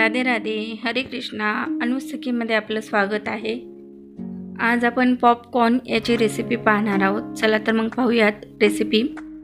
राधे राधे, हरे कृष्णा. अनुसखीमध्ये आपलं स्वागत आहे. आज आपण पॉपकॉर्न याची रेसिपी पाहणार आहोत. चला तर मग पाहूयात रेसिपी.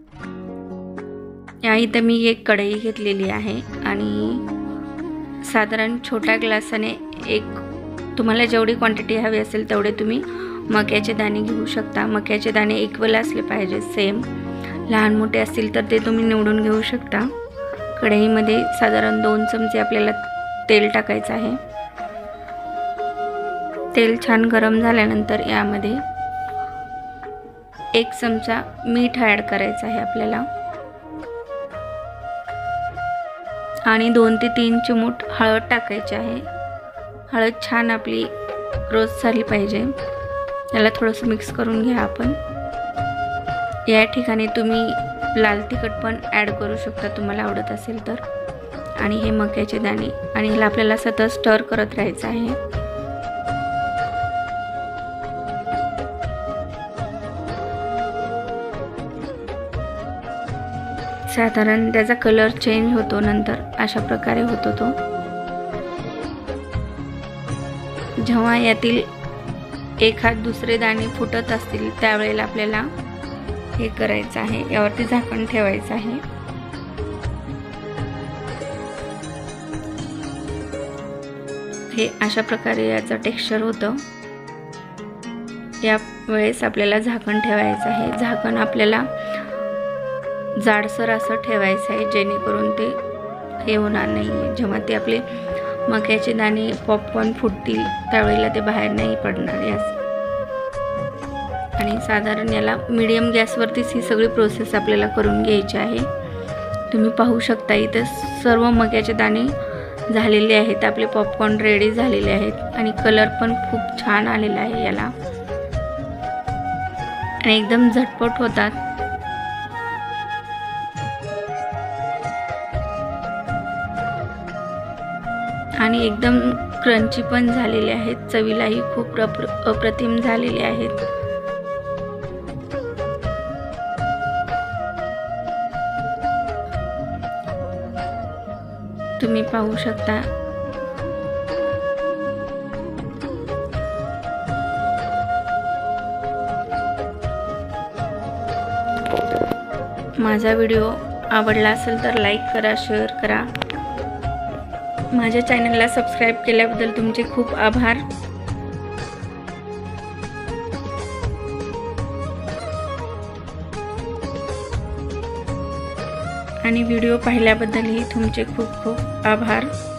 या इथं मी एक कढई घेतलेली आहे आणि साधारण छोट्या ग्लासाने तुम्हाला जेवढी क्वांटिटी हवी असेल तेवढे तुम्ही मक्याचे दाणे घेऊ शकता. मक्याचे दाणे इक्वल असले पाहिजे, सेम. लहान मोठे असतील तर ते तुम्ही निवडून घेऊ शकता. कढईमध्ये साधारण 2 चमचे आपल्याला तेल टाकायचं आहे. तेल छान गरम झाल्यानंतर यामध्ये 1 चमचा मीठ ॲड करायचं आहे आपल्याला आणि 2 ते 3 चिमूट हळद टाकायची आहे. हळद छान आपली रोस्ट झाली पाहिजे. याला थोडंसं मिक्स करून घ्या आपण. या ठिकाणी तुम्ही लाल तिखट पण ॲड करू शकता तुम्हाला आवडत असेल तर. आणि हे मक्याचे दाणे आणि ह्याला आपल्याला सतत स्टर करत राहायचं आहे. साधारण त्याचा कलर चेंज होतो, नंतर अशा प्रकारे होतो तो. जेव्हा यातील एखाद दुसरे दाणे फुटत असतील त्यावेळेला आपल्याला हे करायचं आहे, यावरती झाकण ठेवायचं आहे. हे अशा प्रकारे याचं टेक्स्चर होतं. या वेळेस आपल्याला झाकण ठेवायचं आहे. झाकण आपल्याला जाडसर असं ठेवायचं आहे जेणेकरून ते हे होणार नाही. जेव्हा ते आपले मक्याचे दाणे पॉपकॉर्न फुटतील त्यावेळेला ते बाहेर नाही पडणार. यास आणि साधारण याला मीडियम गॅसवरतीच ही सगळी प्रोसेस आपल्याला करून घ्यायची आहे. तुम्ही पाहू शकता इथं सर्व मक्याचे दाणे झालेले आहेत. आपले पॉपकॉर्न रेडी झालेले आहेत आणि कलर पण खूप छान आलेला आहे याला आणि एकदम झटपट होतात. आणि एकदम क्रंची पण झालेले आहेत. चवीलाही खूप अप्रतिम झालेले आहेत. तुम्ही पाहू शकता. माझा व्हिडिओ आवडला असेल तर लाईक करा, शेअर करा. माझ्या चॅनलला सबस्क्राईब केल्याबद्दल तुमचे खूप आभार. आणि व्हिडिओ पाहिल्याबद्दलही तुमचे खूप खूप आभार.